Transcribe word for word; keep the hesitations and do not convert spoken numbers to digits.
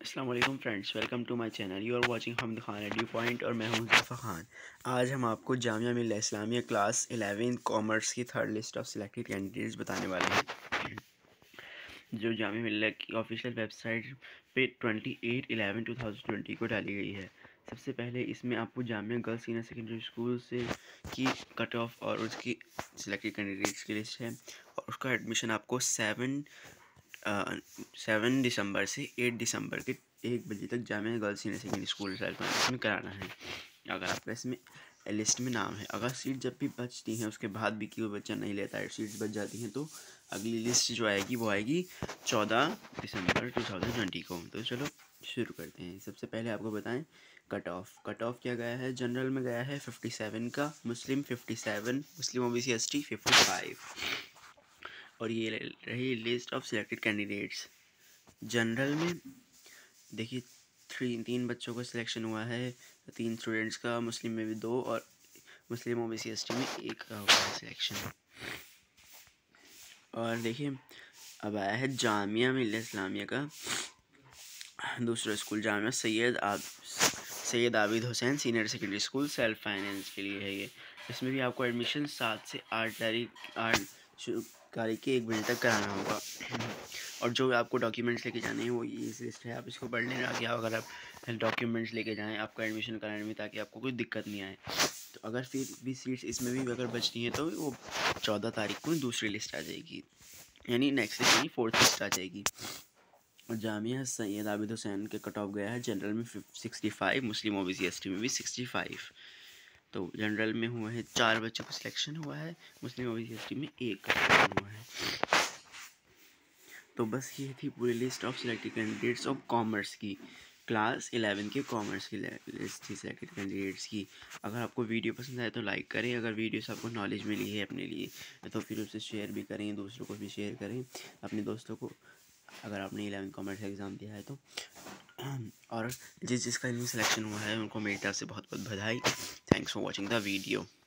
अस्सलाम वालेकुम friends, welcome to my channel. You are watching Hamad Khan radio point और मैं हूं ज़फ़र खान। आज हम आपको Jamia Millia Islamia class eleven commerce की third list of selected candidates बताने वाले हैं, जो जामिया मिल्लिया की ऑफिशियल वेबसाइट पे twenty eight eleven two thousand twenty को डाली गई है। सबसे पहले इसमें आपको Jamia girls senior secondary school से की कट ऑफ और उसकी सिलेक्टेड कैंडिडेट्स की लिस्ट है, और उसका एडमिशन आपको सेवन सेवन दिसंबर से एट दिसंबर के एक बजे तक Jamia girls senior secondary school में कराना है। अगर आपका इसमें लिस्ट में नाम है, अगर सीट जब भी बचती हैं उसके बाद भी कोई बच्चा नहीं लेता है, सीट्स बच जाती हैं, तो अगली लिस्ट जो आएगी वो आएगी चौदह दिसंबर टू थाउजेंड ट्वेंटी को। तो चलो शुरू करते हैं। सबसे पहले आपको बताएं कट ऑफ कट ऑफ क्या गया है। जनरल में गया है फिफ्टी सेवन का, Muslim fifty seven, Muslim OBC ST fifty five. और ये रही list of selected candidates. General में देखिए थ्री तीन बच्चों का सिलेक्शन हुआ है, तीन स्टूडेंट्स का, मुस्लिम में भी दो और मुस्लिम ओबीसी एसटी में एक का हुआ है सिलेक्शन। और देखिए अब आया है जामिया मिल्लिया इस्लामिया का दूसरा स्कूल, जामिया सैयद आब Syed Abid Hussain senior secondary school, self finance के लिए है ये। इसमें भी आपको एडमिशन सात से आठ तारीख आठ तारीख के एक बजे तक कराना होगा। और जो आपको डॉक्यूमेंट्स लेके जाने हैं वो ये लिस्ट है, आप इसको पढ़ लेना कि अगर आप डॉक्यूमेंट्स लेके जाएं आपका एडमिशन कराने में, ताकि आपको कोई दिक्कत नहीं आए। तो अगर फिर भी सीट्स इसमें भी अगर बचती हैं तो वो चौदह तारीख को दूसरी लिस्ट आ जाएगी, यानी नेक्स्ट लिस्ट यानी फोर्थ लिस्ट आ जाएगी। और जामिया सैयद आबिद हुसैन के कट ऑफ गया है जनरल में sixty five, Muslim OBC ST में भी सिक्सटी फाइव। तो जनरल में हुआ है चार बच्चों का सिलेक्शन हुआ है, मुस्लिम ओबीसी एसटी में एक का सिलेक्शन हुआ है। तो बस ये थी पूरी list of selected candidates of commerce की, क्लास इलेवन के कॉमर्स की लिस्ट थी सिलेक्टेड कैंडिडेट्स की। अगर आपको वीडियो पसंद आए तो लाइक करें, अगर वीडियो से आपको नॉलेज मिली है अपने लिए तो फिर उसे शेयर भी करें, दूसरों को भी शेयर करें अपने दोस्तों को, अगर आपने इलेवन कॉमर्स का एग्ज़ाम दिया है तो। और जिस जिसका इनमें सिलेक्शन हुआ है उनको मेरी तरफ से बहुत बहुत बधाई। Thanks for watching the video.